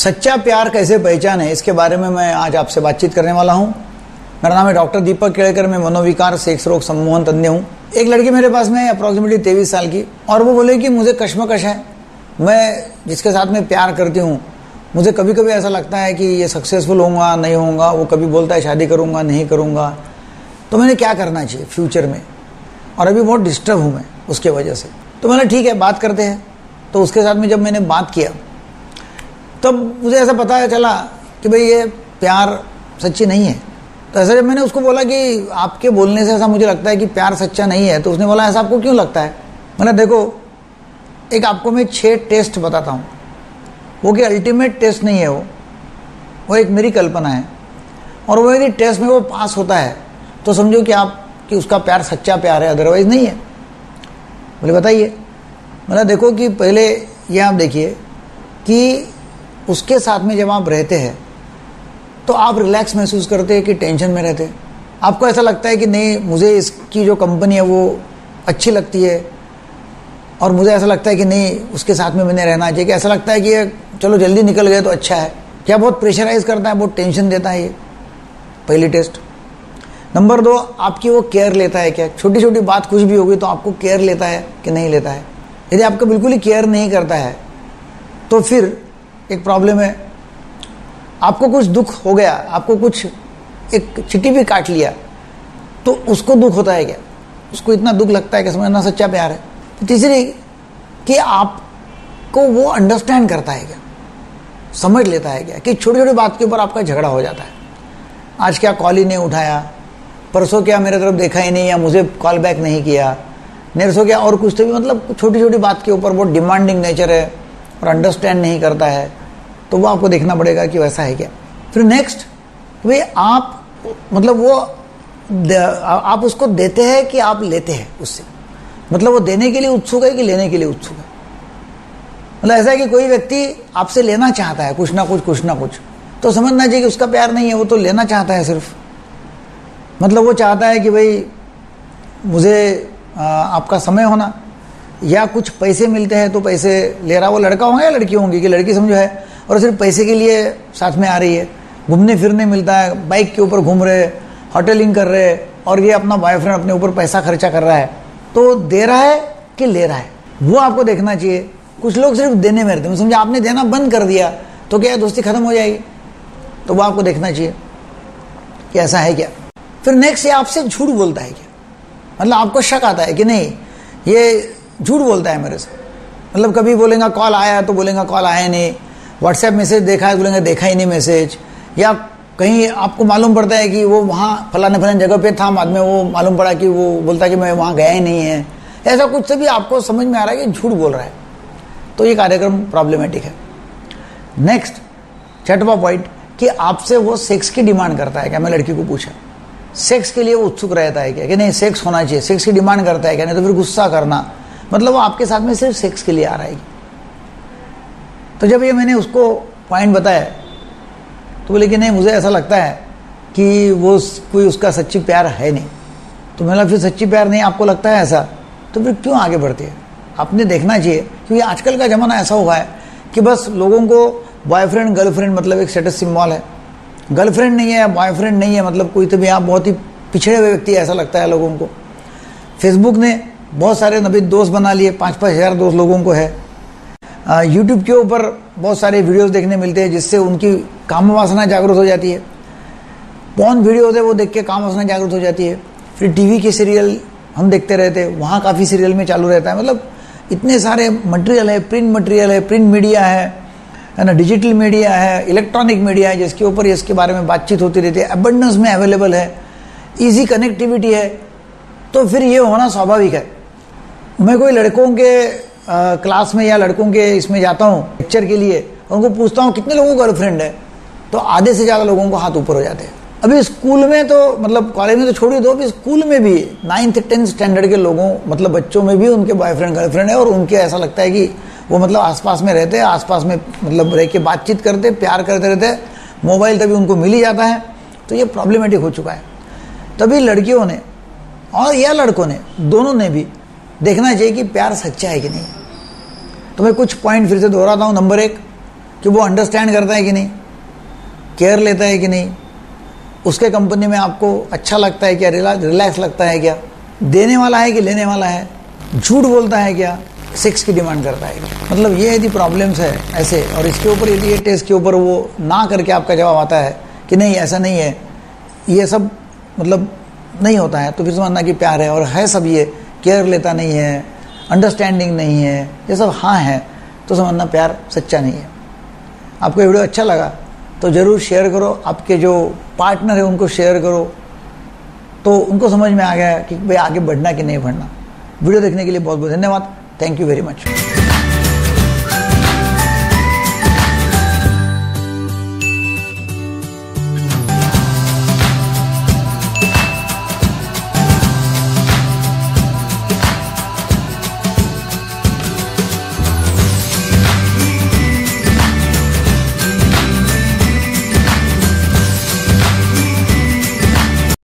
सच्चा प्यार कैसे पहचाने, इसके बारे में मैं आज आपसे बातचीत करने वाला हूं। मेरा नाम है डॉक्टर दीपक केड़कर, मैं मनोविकार सेक्स रोग सम्मोहन तज्ञ हूं। एक लड़की मेरे पास में अप्रॉक्सीमेटली 23 साल की, और वो बोले कि मुझे कश्मकश है, मैं जिसके साथ में प्यार करती हूँ मुझे कभी कभी ऐसा लगता है कि ये सक्सेसफुल होऊंगा नहीं होऊंगा। वो कभी बोलता है शादी करूंगा नहीं करूंगा, तो मैंने क्या करना चाहिए फ्यूचर में, और अभी बहुत डिस्टर्ब हूँ मैं उसके वजह से। तो मैंने ठीक है बात करते हैं। तो उसके साथ में जब मैंने बात किया तब मुझे ऐसा पता चला कि भाई ये प्यार सच्ची नहीं है। तो ऐसा जब मैंने उसको बोला कि आपके बोलने से ऐसा मुझे लगता है कि प्यार सच्चा नहीं है, तो उसने बोला ऐसा आपको क्यों लगता है। मैंने देखो, एक आपको मैं 6 टेस्ट बताता हूँ, वो कि अल्टीमेट टेस्ट नहीं है, वो एक मेरी कल्पना है, और वो यदि टेस्ट में वो पास होता है तो समझो कि उसका प्यार सच्चा प्यार है, अदरवाइज नहीं है। बोले बताइए। मतलब देखो कि पहले ये आप देखिए कि उसके साथ में जब आप रहते हैं तो आप रिलैक्स महसूस करते हैं कि टेंशन में रहते हैं। आपको ऐसा लगता है कि नहीं, मुझे इसकी जो कंपनी है वो अच्छी लगती है, और मुझे ऐसा लगता है कि नहीं उसके साथ में मैंने रहना चाहिए। कि ऐसा लगता है कि ये चलो जल्दी निकल गए तो अच्छा है। क्या बहुत प्रेशराइज करता है, बहुत टेंशन देता है। ये पहली टेस्ट। नंबर 2, आपकी वो केयर लेता है क्या। छोटी छोटी बात कुछ भी होगी तो आपको केयर लेता है कि नहीं लेता है। यदि आपका बिल्कुल ही केयर नहीं करता है तो फिर एक प्रॉब्लम है। आपको कुछ दुख हो गया, आपको कुछ एक चिट्ठी भी काट लिया तो उसको दुख होता है क्या, उसको इतना दुख लगता है कि समझना सच्चा प्यार है। तीसरी कि आपको वो अंडरस्टैंड करता है क्या, समझ लेता है क्या, कि छोटी छोटी बात के ऊपर आपका झगड़ा हो जाता है। आज क्या कॉल ही नहीं उठाया, परसों क्या मेरे तरफ देखा ही नहीं, या मुझे कॉल बैक नहीं किया, नरसों क्या और कुछ तो भी, मतलब छोटी छोटी बात के ऊपर बहुत डिमांडिंग नेचर है और अंडरस्टैंड नहीं करता है। तो वो आपको देखना पड़ेगा कि वैसा है क्या। फिर नेक्स्ट, भाई आप मतलब वो आप उसको देते हैं कि आप लेते हैं उससे, मतलब वो देने के लिए उत्सुक है कि लेने के लिए उत्सुक है। मतलब ऐसा है कि कोई व्यक्ति आपसे लेना चाहता है कुछ ना कुछ, तो समझना चाहिए कि उसका प्यार नहीं है, वो तो लेना चाहता है सिर्फ। मतलब वो चाहता है कि भाई मुझे आपका समय होना, या कुछ पैसे मिलते हैं तो पैसे ले रहा। वो लड़का होगा या लड़की होंगी, कि लड़की समझो है और सिर्फ पैसे के लिए साथ में आ रही है, घूमने फिरने मिलता है, बाइक के ऊपर घूम रहे, होटलिंग कर रहे, और ये अपना बॉयफ्रेंड अपने ऊपर पैसा खर्चा कर रहा है। तो दे रहा है कि ले रहा है, वो आपको देखना चाहिए। कुछ लोग सिर्फ देने में रहते हैं, समझे आपने देना बंद कर दिया तो क्या दोस्ती खत्म हो जाएगी। तो वो आपको देखना चाहिए कि ऐसा है क्या। फिर नेक्स्ट, ये आपसे झूठ बोलता है क्या, मतलब आपको शक आता है कि नहीं ये झूठ बोलता है मेरे से। मतलब कभी बोलेगा कॉल आया तो बोलेगा कॉल आया नहीं, व्हाट्सएप मैसेज देखा है तो बोलेंगे देखा ही नहीं मैसेज, या कहीं आपको मालूम पड़ता है कि वो वहाँ फलाने जगह पे था, बाद में वो मालूम पड़ा कि वो बोलता है कि मैं वहाँ गया ही नहीं है। ऐसा कुछ से भी आपको समझ में आ रहा है कि झूठ बोल रहा है। तो ये कार्यक्रम प्रॉब्लमेटिक है। नेक्स्ट 6वां पॉइंट, कि आपसे वो सेक्स की डिमांड करता है क्या। मैं लड़की को पूछा सेक्स के लिए वो उत्सुक रहता है क्या, कि नहीं सेक्स होना चाहिए, सेक्स की डिमांड करता है क्या, नहीं तो फिर गुस्सा करना, मतलब वो आपके साथ में सिर्फ सेक्स के लिए आ रहा है। तो जब ये मैंने उसको पॉइंट बताया तो बोले कि नहीं मुझे ऐसा लगता है कि वो कोई उसका सच्ची प्यार है नहीं। तो मैंने फिर सच्ची प्यार नहीं आपको लगता है ऐसा, तो फिर क्यों आगे बढ़ती है। आपने देखना चाहिए, क्योंकि आजकल का ज़माना ऐसा हुआ है कि बस लोगों को बॉयफ्रेंड गर्लफ्रेंड मतलब एक स्टेटस सिंबल है। गर्लफ्रेंड नहीं है, बॉयफ्रेंड नहीं है, मतलब कोई तो भी आप बहुत ही पिछड़े हुए व्यक्ति ऐसा लगता है लोगों को। फेसबुक ने बहुत सारे नबी दोस्त बना लिए, 5-5 हज़ार दोस्त लोगों को है। यूट्यूब के ऊपर बहुत सारे वीडियोस देखने मिलते हैं जिससे उनकी काम वासना जागृत हो जाती है। पॉर्न वीडियोस है वो देख के काम वासना जागृत हो जाती है। फिर टीवी के सीरियल हम देखते रहते हैं, वहाँ काफ़ी सीरियल में चालू रहता है। मतलब इतने सारे मटेरियल है, प्रिंट मटेरियल है, प्रिंट मीडिया है ना, डिजिटल मीडिया है, इलेक्ट्रॉनिक मीडिया है, जिसके ऊपर इसके बारे में बातचीत होती रहती है, अबंडेंस में अवेलेबल है, ईजी कनेक्टिविटी है। तो फिर ये होना स्वाभाविक है। मैं कोई लड़कों के क्लास में या लड़कों के इसमें जाता हूँ लेक्चर के लिए, उनको पूछता हूँ कितने लोगों को गर्लफ्रेंड है, तो आधे से ज़्यादा लोगों को हाथ ऊपर हो जाते हैं। अभी स्कूल में तो मतलब कॉलेज में तो छोड़ ही दो, अभी स्कूल में भी 9th-10th स्टैंडर्ड के लोगों मतलब बच्चों में भी उनके बॉयफ्रेंड गर्लफ्रेंड है, और उनके ऐसा लगता है कि वो मतलब आसपास में रहते हैं, आसपास में मतलब रह के बातचीत करते, प्यार करते रहते हैं, मोबाइल तभी उनको मिल ही जाता है। तो ये प्रॉब्लमेटिक हो चुका है। तभी लड़कियों ने और या लड़कों ने, दोनों ने भी देखना चाहिए कि प्यार सच्चा है कि नहीं। तो मैं कुछ पॉइंट फिर से दोहराता हूँ। नंबर 1, कि वो अंडरस्टैंड करता है कि नहीं, केयर लेता है कि नहीं, उसके कंपनी में आपको अच्छा लगता है क्या, रिलैक्स लगता है क्या, देने वाला है कि लेने वाला है, झूठ बोलता है क्या, सेक्स की डिमांड करता है क्या। मतलब ये यदि प्रॉब्लम्स है ऐसे, और इसके ऊपर यदि ये टेस्ट के ऊपर वो ना करके आपका जवाब आता है कि नहीं ऐसा नहीं है, ये सब मतलब नहीं होता है, तो फिर समझना कि प्यार है। और है सब ये, केयर लेता नहीं है, अंडरस्टैंडिंग नहीं है, ये सब हाँ है, तो समझना प्यार सच्चा नहीं है। आपको ये वीडियो अच्छा लगा तो ज़रूर शेयर करो, आपके जो पार्टनर है उनको शेयर करो, तो उनको समझ में आ गया कि भाई आगे बढ़ना कि नहीं बढ़ना। वीडियो देखने के लिए बहुत बहुत धन्यवाद। Thank you very much.